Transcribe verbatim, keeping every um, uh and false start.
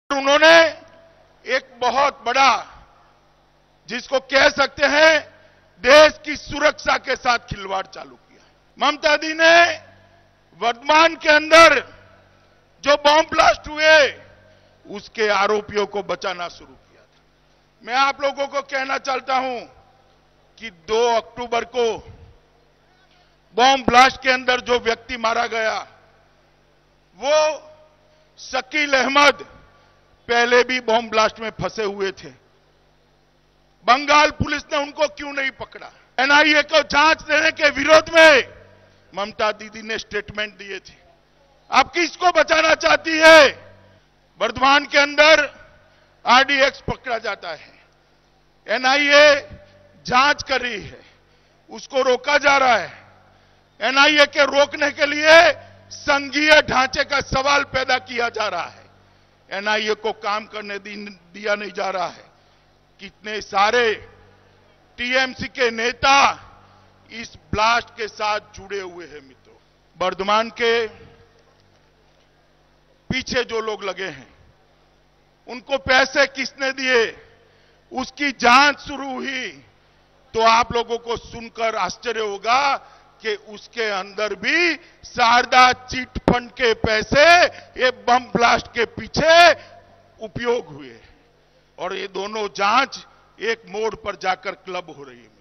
उन्होंने एक बहुत बड़ा, जिसको कह सकते हैं देश की सुरक्षा के साथ खिलवाड़ चालू किया। ममता दी ने वर्धमान के अंदर जो बॉम्ब ब्लास्ट हुए उसके आरोपियों को बचाना शुरू किया था। मैं आप लोगों को कहना चाहता हूं कि दो अक्टूबर को बॉम्ब ब्लास्ट के अंदर जो व्यक्ति मारा गया वो शकील अहमद पहले भी बॉम्ब ब्लास्ट में फंसे हुए थे। बंगाल पुलिस ने उनको क्यों नहीं पकड़ा? एनआईए को जांच देने के विरोध में ममता दीदी ने स्टेटमेंट दिए थे। अब किसको बचाना चाहती है? वर्धमान के अंदर आरडीएक्स पकड़ा जाता है, एनआईए जांच कर रही है, उसको रोका जा रहा है। एनआईए के रोकने के लिए संघीय ढांचे का सवाल पैदा किया जा रहा है। एनआईए को काम करने दिया नहीं जा रहा है। कितने सारे टीएमसी के नेता इस ब्लास्ट के साथ जुड़े हुए हैं मित्रों। वर्धमान के पीछे जो लोग लगे हैं उनको पैसे किसने दिए, उसकी जांच शुरू हुई तो आप लोगों को सुनकर आश्चर्य होगा कि उसके अंदर भी शारदा चिट फंड के पैसे ये बम ब्लास्ट के पीछे उपयोग हुए और ये दोनों जांच एक मोड़ पर जाकर क्लब हो रही है।